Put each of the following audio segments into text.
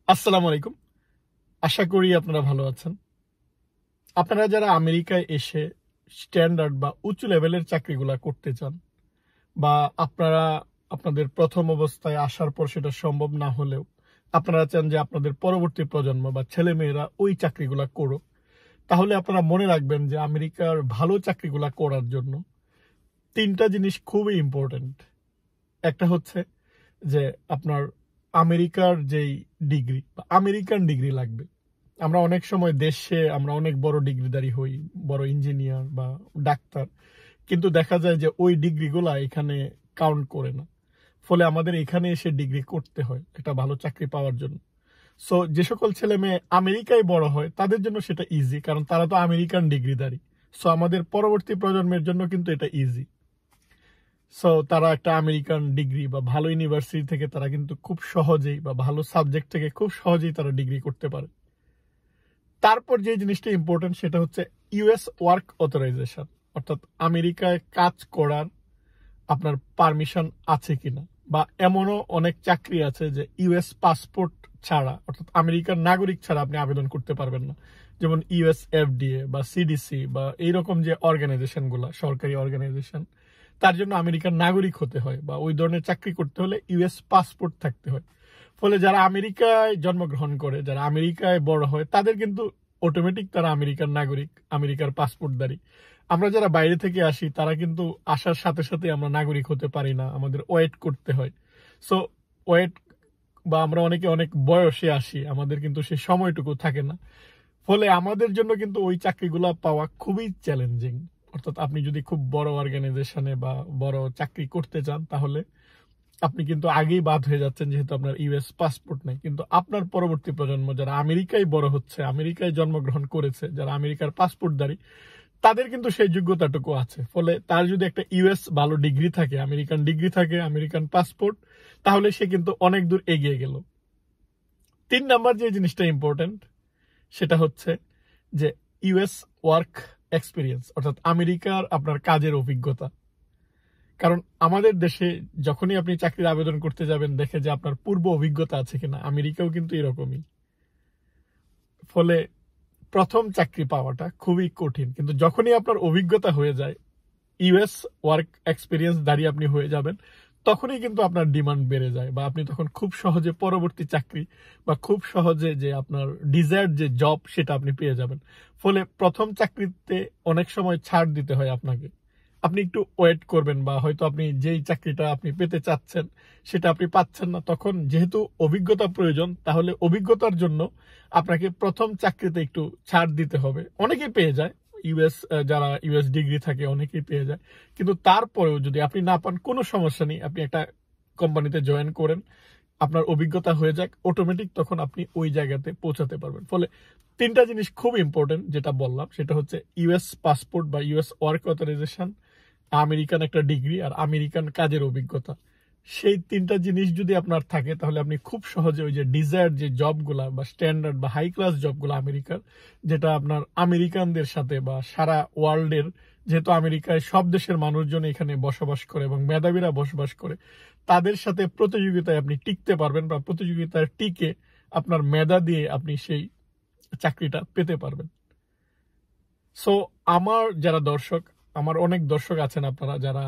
আসসালামু আলাইকুম। আশা করি আপনারা ভালো আছেন। আপনারা যারা আমেরিকায় এসে স্ট্যান্ডার্ড বা উঁচু লেভেলের চাকরিগুলা করতে চান, বা আপনারা আপনাদের প্রথম অবস্থায় আসার পর সেটা সম্ভব না হলেও আপনারা চান যে আপনাদের পরবর্তী প্রজন্ম বা ছেলেমেয়েরা ওই চাকরিগুলা করুক, তাহলে আপনারা মনে রাখবেন যে আমেরিকার ভালো চাকরিগুলা করার জন্য ৩টা জিনিস খুবই ইম্পর্টেন্ট। একটা হচ্ছে যে আপনার আমেরিকার যেই ডিগ্রি বা আমেরিকান ডিগ্রি লাগবে। আমরা অনেক সময় দেশে আমরা অনেক বড় ডিগ্রিধারী হই, বড় ইঞ্জিনিয়ার বা ডাক্তার, কিন্তু দেখা যায় যে ওই ডিগ্রিগুলা এখানে কাউন্ট করে না। ফলে আমাদের এখানে এসে ডিগ্রি করতে হয় একটা ভালো চাকরি পাওয়ার জন্য। সো যে সকল ছেলে মেয়ে আমেরিকায় বড় হয় তাদের জন্য সেটা ইজি, কারণ তারা তো আমেরিকান ডিগ্রিধারী। সো আমাদের পরবর্তী প্রজন্মের জন্য কিন্তু এটা ইজি। সো তারা একটা আমেরিকান ডিগ্রি বা ভালো ইউনিভার্সিটি থেকে তারা কিন্তু খুব সহজেই বা ভালো সাবজেক্ট থেকে খুব সহজেই তারা ডিগ্রি করতে পারে। তারপর যে জিনিসটা ইম্পর্টেন্ট সেটা হচ্ছে ইউএস ওয়ার্ক অথরাইজেশন, অর্থাৎ আমেরিকায় কাজ করার আপনার পারমিশন আছে কিনা। বা এমনও অনেক চাকরি আছে যে ইউএস পাসপোর্ট ছাড়া, অর্থাৎ আমেরিকার নাগরিক ছাড়া আপনি আবেদন করতে পারবেন না। যেমন ইউএস এফডিএ বা সিডিসি বা এইরকম যে অর্গানাইজেশনগুলো, সরকারি অর্গানাইজেশন, তার জন্য আমেরিকার নাগরিক হতে হয় বা ওই ধরনের চাকরি করতে হলে ইউএস পাসপোর্ট থাকতে হয়। ফলে যারা আমেরিকায় জন্মগ্রহণ করে, যারা আমেরিকায় বড় হয়, তাদের কিন্তু অটোমেটিক তারা আমেরিকার নাগরিক, আমেরিকার পাসপোর্টধারী। আমরা যারা বাইরে থেকে আসি তারা কিন্তু আসার সাথে সাথে আমরা নাগরিক হতে পারি না, আমাদের ওয়েট করতে হয়। সো ওয়েট বা আমরা অনেকে অনেক বয়সে আসি, আমাদের কিন্তু সেই সময়টুকু থাকে না। ফলে আমাদের জন্য কিন্তু ওই চাকরিগুলো পাওয়া খুবই চ্যালেঞ্জিং। অর্থাৎ আপনি যদি খুব বড় অর্গানাইজেশনে বা বড় চাকরি করতে চান, তাহলে আপনি কিন্তু আগেই বাদ হয়ে যাচ্ছেন, যেহেতু আপনার ইউএস পাসপোর্ট নেই। কিন্তু আপনার পরবর্তী প্রজন্ম যারা আমেরিকায় বড় হচ্ছে, আমেরিকায় জন্মগ্রহণ করেছে, যারা আমেরিকার পাসপোর্টধারী, তাদের কিন্তু সেই যোগ্যতাটুকু আছে। ফলে তার যদি একটা ইউএস ভালো ডিগ্রি থাকে, আমেরিকান ডিগ্রি থাকে, আমেরিকান পাসপোর্ট, তাহলে সে কিন্তু অনেক দূর এগিয়ে গেল। ৩ নাম্বার যে জিনিসটা ইম্পর্টেন্ট সেটা হচ্ছে যে ইউএস ওয়ার্ক এক্সপিরিয়েন্স, অর্থাৎ আমেরিকার আপনার কাজের অভিজ্ঞতা। কারণ আমাদের দেশে যখনই আপনি চাকরির আবেদন করতে যাবেন, দেখে যে আপনার পূর্ব অভিজ্ঞতা আছে কিনা। আমেরিকাও কিন্তু এরকমই। ফলে প্রথম চাকরি পাওয়াটা খুবই কঠিন, কিন্তু যখনই আপনার অভিজ্ঞতা হয়ে যায়, ইউএস ওয়ার্ক এক্সপিরিয়েন্স দাঁড়িয়ে আপনি হয়ে যাবেন, তখনই কিন্তু আপনার ডিমান্ড বেড়ে যায় বা আপনি তখন খুব সহজে পরবর্তী চাকরি বা খুব সহজে যে আপনার ডিজায়ার্ড যে জব সেটা আপনি পেয়ে যাবেন। ফলে প্রথম চাকরিতে অনেক সময় ছাড় দিতে হয় আপনাকে। আপনি একটু ওয়েট করবেন, বা হয়তো আপনি যেই চাকরিটা আপনি পেতে চাচ্ছেন সেটা আপনি পাচ্ছেন না, তখন যেহেতু অভিজ্ঞতা প্রয়োজন, তাহলে অভিজ্ঞতার জন্য আপনাকে প্রথম চাকরিতে একটু ছাড় দিতে হবে। অনেকেই পেয়ে যায়, ইউএস যারা ইউএস ডিগ্রি থাকে অনেকেই পেয়ে যায়। কিন্তু তারপরেও যদি আপনি না পান, কোনো সমস্যা নেই, আপনি একটা কোম্পানিতে জয়েন করেন, আপনার অভিজ্ঞতা হয়ে যাক, অটোমেটিক তখন আপনি ওই জায়গাতে পৌঁছাতে পারবেন। ফলে ৩টা জিনিস খুব ইম্পর্টেন্ট যেটা বললাম, সেটা হচ্ছে ইউএস পাসপোর্ট বা ইউএস ওয়ার্ক অথরাইজেশন, আমেরিকান একটা ডিগ্রি, আর আমেরিকান কাজের অভিজ্ঞতা। সেই ৩টা জিনিস যদি আপনার থাকে, তাহলে আপনি খুব সহজে ওই যে ডিজায়ার্ড যে জবগুলা বা স্ট্যান্ডার্ড বা হাই ক্লাস জবগুলো আমেরিকার, যেটা আপনার আমেরিকানদের সাথে বা সারা ওয়ার্ল্ডের, যেহেতু আমেরিকায় সব দেশের মানুষজন এখানে বসবাস করে এবং মেধাবীরা বসবাস করে, তাদের সাথে প্রতিযোগিতায় আপনি টিকতে পারবেন বা প্রতিযোগিতায় টিকে আপনার মেধা দিয়ে আপনি সেই চাকরিটা পেতে পারবেন। সো আমার যারা দর্শক, আমার অনেক দর্শক আছেন আপনারা যারা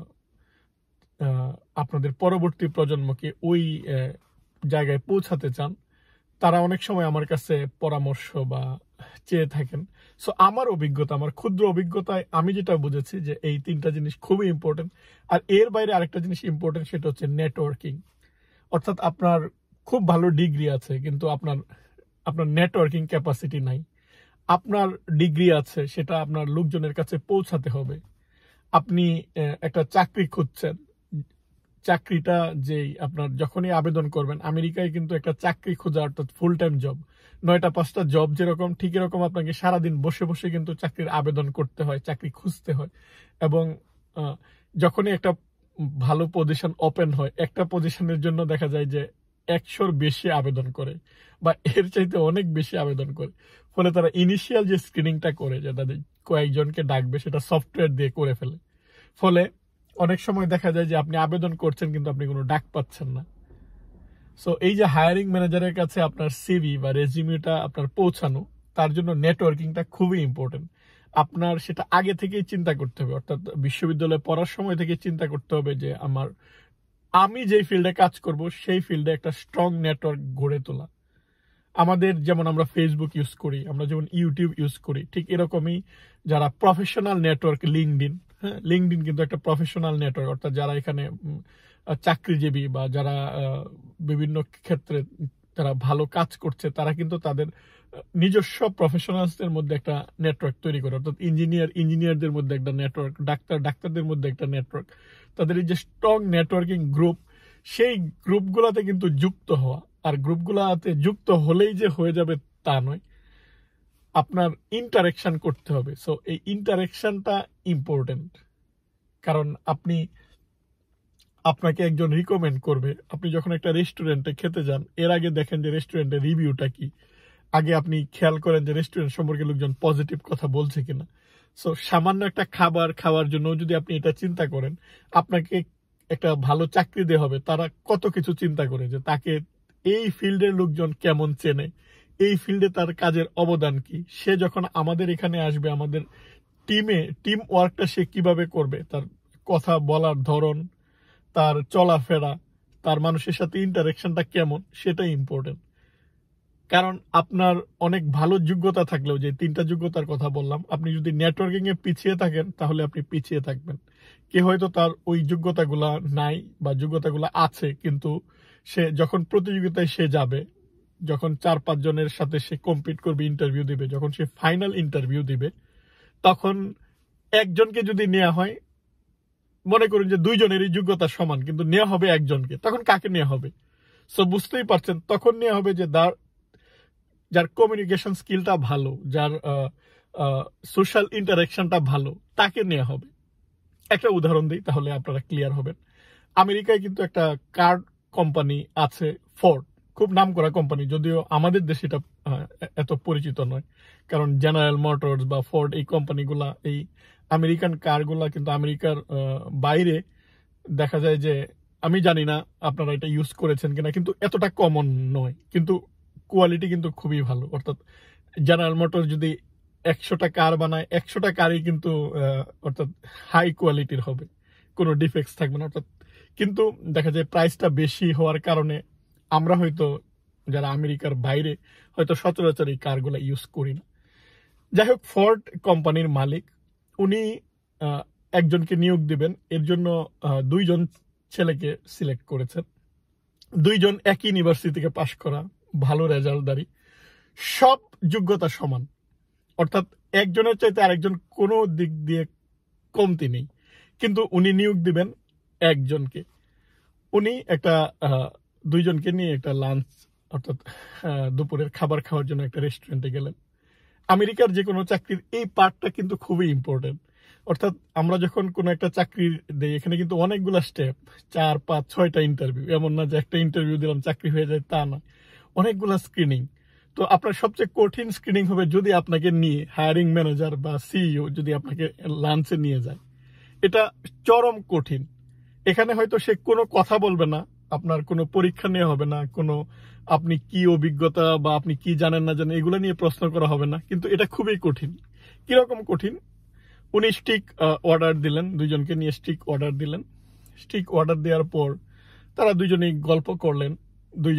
আপনাদের পরবর্তী প্রজন্মকে ওই জায়গায় পৌঁছাতে চান, তারা অনেক সময় আমার কাছে পরামর্শ বা চেয়ে থাকেন। সো আমার অভিজ্ঞতা, আমার ক্ষুদ্র অভিজ্ঞতায় আমি যেটা বুঝেছি যে এই ৩টা জিনিস খুবই ইম্পর্টেন্ট। আর এর বাইরে আরেকটা জিনিস ইম্পর্টেন্ট, সেটা হচ্ছে নেটওয়ার্কিং। অর্থাৎ আপনার খুব ভালো ডিগ্রি আছে, কিন্তু আপনার আপনার নেটওয়ার্কিং ক্যাপাসিটি নাই। আপনার ডিগ্রি আছে, সেটা আপনার লোকজনের কাছে পৌঁছাতে হবে। আপনি একটা চাকরি খুঁজছেন, চাকরিটা যেই আপনার যখনই আবেদন করবেন, আমেরিকায় কিন্তু একটা চাকরি খোঁজা অর্থাৎ ফুল টাইম জব, ৯টা ৫টা জব যেরকম, ঠিক এরকম আপনাকে সারাদিন বসে বসে কিন্তু চাকরির আবেদন করতে হয়, চাকরি খুঁজতে হয়। এবং যখনই একটা ভালো পজিশন ওপেন হয়, একটা পজিশনের জন্য দেখা যায় যে ১০০-র বেশি আবেদন করে বা এর চাইতে অনেক বেশি আবেদন করে। ফলে তারা ইনিশিয়াল যে স্ক্রিনিংটা করে, যে তাদের কয়েকজনকে ডাকবে, সেটা সফটওয়্যার দিয়ে করে ফেলে। ফলে অনেক সময় দেখা যায় যে আপনি আবেদন করছেন কিন্তু আপনি কোনো ডাক পাচ্ছেন না। সো এই যে হায়ারিং ম্যানেজারের কাছে আপনার সিভি বা রেজিউমেটা আপনার পৌঁছানো, তার জন্য নেটওয়ার্কিংটা খুবই ইম্পর্টেন্ট। আপনার সেটা আগে থেকেই চিন্তা করতে হবে, অর্থাৎ বিশ্ববিদ্যালয়ে পড়ার সময় থেকে চিন্তা করতে হবে যে আমি যেই ফিল্ডে কাজ করব সেই ফিল্ডে একটা স্ট্রং নেটওয়ার্ক গড়ে তোলা। আমাদের যেমন আমরা ফেসবুক ইউজ করি, আমরা যেমন ইউটিউব ইউজ করি, ঠিক এরকমই যারা প্রফেশনাল নেটওয়ার্ক, লিঙ্কডইন, হ্যাঁ, লিঙ্কডইন কিন্তু একটা প্রফেশনাল নেটওয়ার্ক, অর্থাৎ যারা এখানে চাকরিজীবী বা যারা বিভিন্ন ক্ষেত্রে যারা ভালো কাজ করছে, তারা কিন্তু তাদের নিজস্ব প্রফেশনালসদের মধ্যে একটা নেটওয়ার্ক তৈরি করে, অর্থাৎ ইঞ্জিনিয়ারদের মধ্যে একটা নেটওয়ার্ক, ডাক্তারদের মধ্যে একটা নেটওয়ার্ক, তাদের এই যে স্ট্রং নেটওয়ার্কিং গ্রুপ, সেই গ্রুপগুলোতে কিন্তু যুক্ত হওয়া। আর গ্রুপগুলোতে যুক্ত হলেই যে হয়ে যাবে তা নয়, আপনার ইন্টারেকশন করতে হবে। সো এই ইন্টারেকশনটা ইম্পর্টেন্ট, কারণ আপনাকে একজন রিকমেন্ড করবে। আপনি যখন একটা রেস্টুরেন্টে খেতে যান, এর আগে দেখেন যে রেস্টুরেন্টের রিভিউটা কি, আগে আপনি খেয়াল করেন যে রেস্টুরেন্ট সম্পর্কে লোকজন পজিটিভ কথা বলছে কিনা। সো সামান্য একটা খাবার খাওয়ার জন্য যদি আপনি এটা চিন্তা করেন, আপনাকে একটা ভালো চাকরি দেওয়া হবে, তারা কত কিছু চিন্তা করে যে তাকে এই ফিল্ডের লোকজন কেমন চেনে, এই ফিল্ডে তার কাজের অবদান কি, সে যখন আমাদের এখানে আসবে, আমাদের টিম ওয়ার্কটা সে কিভাবে করবে, তার কথা বলার ধরন, তার চলাফেরা, তার মানুষের সাথে ইন্টারেকশনটা কেমন, সেটাই ইম্পর্টেন্ট। কারণ আপনার অনেক ভালো যোগ্যতা থাকলেও, যে 3টা যোগ্যতার কথা বললাম, আপনি যদি নেটওয়ার্কিং এ পিছিয়ে থাকেন তাহলে আপনি পিছিয়ে থাকবেন। কে হয়তো তার ওই যোগ্যতাগুলা নাই বা যোগ্যতাগুলা আছে, কিন্তু সে যখন প্রতিযোগিতায় সে যাবে, যখন 4-5 জনের সাথে সে কম্পিট করবে, ইন্টারভিউ দিবে, যখন সে ফাইনাল ইন্টারভিউ দিবে, তখন একজনকে যদি নেওয়া হয়, মনে করুন যে 2 জনেরই যোগ্যতা সমান, কিন্তু নেওয়া হবে একজনকে, তখন কাকে নেওয়া হবে? সো বুঝতেই পারছেন, তখন নেওয়া হবে যে যার কমিউনিকেশন স্কিলটা ভালো, যার সোশ্যাল ইন্টারাকশনটা ভালো, তাকে নেওয়া হবে। একটা উদাহরণ দিই, তাহলে আপনারা ক্লিয়ার হবেন। আমেরিকায় কিন্তু একটা কার কোম্পানি আছে, ফোর্ড, খুব নামকরা কোম্পানি, যদিও আমাদের দেশে এটা এত পরিচিত নয়, কারণ জেনারেল মোটরস বা ফোর্ড, এই কোম্পানিগুলা, এই আমেরিকান কারগুলা কিন্তু আমেরিকার বাইরে দেখা যায় যে, আমি জানি না আপনারা এটা ইউজ করেছেন কিনা, কিন্তু এতটা কমন নয়, কিন্তু কোয়ালিটি কিন্তু খুবই ভালো। অর্থাৎ জেনারেল মোটর যদি 100টা কার বানায়, 100টা কারই কিন্তু অর্থাৎ হাই কোয়ালিটির হবে, কোনো ডিফেক্টস থাকবে না। অর্থাৎ কিন্তু দেখা যায় প্রাইসটা বেশি হওয়ার কারণে আমরা হয়তো যারা আমেরিকার বাইরে হয়তো সচরাচর এই কারগুলো ইউজ করি না। যাই হোক, ফোর্ড কোম্পানির মালিক উনি একজনকে নিয়োগ দিবেন, এর জন্য 2 জন ছেলেকে সিলেক্ট করেছেন। 2 জন একই ইউনিভার্সিটি থেকে পাশ করা, ভালো রেজাল্টদারি, সব যোগ্যতা সমান, অর্থাৎ একজনের চাইতে আরেকজন কোনো দিক দিয়ে কমতি নেই, কিন্তু উনি নিয়োগ দিবেন একজনকে। উনি একটা 2 জনকে নিয়ে একটা লাঞ্চ, অর্থাৎ দুপুরের খাবার খাওয়ার জন্য একটা রেস্টুরেন্টে গেলেন। আমেরিকার যে কোনো চাকরির এই পার্টটা কিন্তু খুবই ইম্পর্টেন্ট। অর্থাৎ আমরা যখন কোনো একটা চাকরি দেই, এখানে কিন্তু অনেকগুলো স্টেপ, 4-5-6টা ইন্টারভিউ, এমন না যে একটা ইন্টারভিউ দিলাম চাকরি হয়ে যায়, তা নয়, অনেকগুলো স্ক্রিনিং। তো আপনার সবচেয়ে কঠিন স্ক্রিনিং হবে যদি আপনাকে নিয়ে হায়ারিং ম্যানেজার বা সিইও যদি আপনাকে লাঞ্চে নিয়ে যায়, এটা চরম কঠিন। এখানে হয়তো সে কোনো কথা বলবে না, আপনার কোনো পরীক্ষা নেওয়া হবে না, কোনো আপনি কি অভিজ্ঞতা বা আপনি কি জানেন না জানেন এগুলো নিয়ে প্রশ্ন করা হবে না, কিন্তু এটা খুবই কঠিন। কিরকম কঠিন? উনি স্টিক অর্ডার দিলেন, 2 জনকে নিয়ে স্টিক অর্ডার দিলেন। স্টিক অর্ডার দেওয়ার পর তারা 2 জনেই গল্প করলেন, 2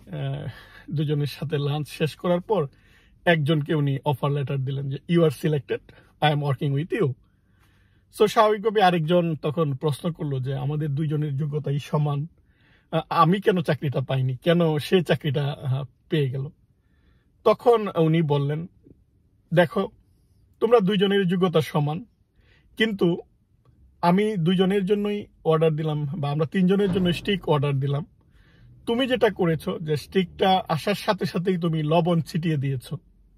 জনের সাথে লাঞ্চ শেষ করার পর একজনকে উনি অফার লেটার দিলেন যে you are selected, I am working with you. So স্বাভাবিকভাবে আরেকজন তখন প্রশ্ন করলো যে আমাদের 2 জনের যোগ্যতাই সমান, আমি কেন চাকরিটা পাইনি, কেন সে চাকরিটা পেয়ে গেল? তখন উনি বললেন, দেখো, তোমরা 2 জনের যোগ্যতা সমান, কিন্তু আমি 2 জনের জন্যই অর্ডার দিলাম, বা আমরা 3 জনের জন্য স্টিক অর্ডার দিলাম। তুমি যেটা করেছো যে স্টিকটা আসার সাথে সাথেই তুমি লবণ ছিটিয়ে দিয়েছো।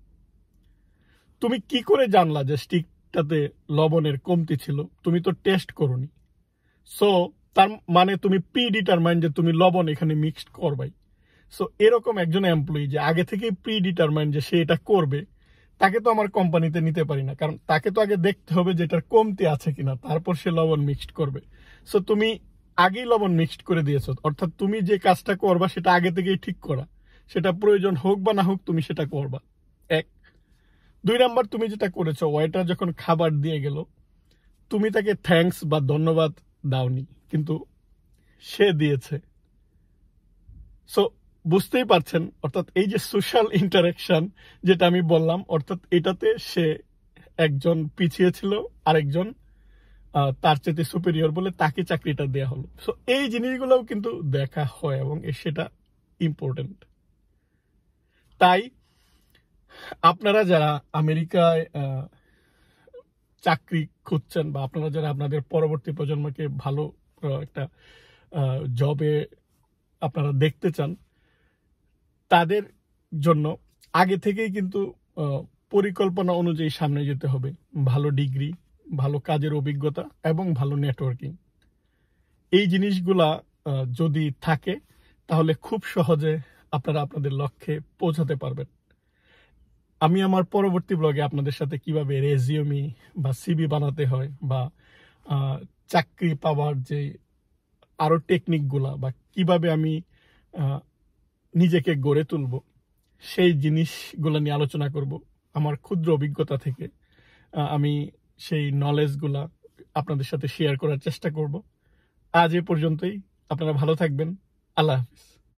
তুমি কি করে জানলা যে স্টিকটাতে লবণের কমতি ছিল? তুমি তো টেস্ট করোনি। সো তার মানে তুমি প্রি ডিটারমাইন্ড যে তুমি লবণ এখানে মিক্সড করবাই। সো এরকম একজন এমপ্লয়ি যে আগে থেকেই প্রি ডিটারমাইন্ড যে সে এটা করবে, তাকে তো আমার কোম্পানিতে নিতে পারি না, কারণ তাকে তো আগে দেখতে হবে যে এটার কমতি আছে কিনা, তারপর সে লবণ মিক্সড করবে। সো তুমি আগেই লবণ মিক্সড করে দিয়েছো, অর্থাৎ তুমি যে কাজটা করবা সেটা আগে থেকেই ঠিক করা, সেটা প্রয়োজন হোক বা না হোক তুমি সেটা করবা। এক। 2 নাম্বার, তুমি যেটা করেছো, ওয়েটার যখন খাবার দিয়ে গেল, তুমি তাকে থ্যাঙ্কস বা ধন্যবাদ দাওনি, কিন্তু সে দিয়েছে। সো বুঝতেই পারছেন, অর্থাৎ এই যে সোশ্যাল ইন্টারাকশন যেটা আমি বললাম, অর্থাৎ এটাতে সে একজন পিছিয়ে ছিল, আরেকজন তার চেয়ে সুপেরিয়র বলে তাকে চাকরিটা দেয়া হলো। সো এই জিনিসগুলোও কিন্তু দেখা হয় এবং সেটা ইম্পর্টেন্ট। তাই আপনারা যারা আমেরিকায় চাকরি খুঁজছেন, বা আপনারা যারা আপনাদের পরবর্তী প্রজন্মকে ভালো একটা জবে আপনারা দেখতে চান, তাদের জন্য আগে থেকেই কিন্তু পরিকল্পনা অনুযায়ী সামনে যেতে হবে। ভালো ডিগ্রি, ভালো কাজের অভিজ্ঞতা এবং ভালো নেটওয়ার্কিং, এই জিনিসগুলা যদি থাকে তাহলে খুব সহজে আপনারা আপনাদের লক্ষ্যে পৌঁছাতে পারবেন। আমি আমার পরবর্তী ব্লগে আপনাদের সাথে কিভাবে রেজিউমি বা সিভি বানাতে হয়, বা চাকরি পাওয়ার যে আরো টেকনিকগুলা, বা কিভাবে আমি নিজেকে গড়ে তুলব, সেই জিনিসগুলো নিয়ে আলোচনা করব। আমার ক্ষুদ্র অভিজ্ঞতা থেকে আমি সেই নলেজগুলা আপনাদের সাথে শেয়ার করার চেষ্টা করব। আজ এ পর্যন্তই। আপনারা ভালো থাকবেন। আল্লাহ হাফিজ।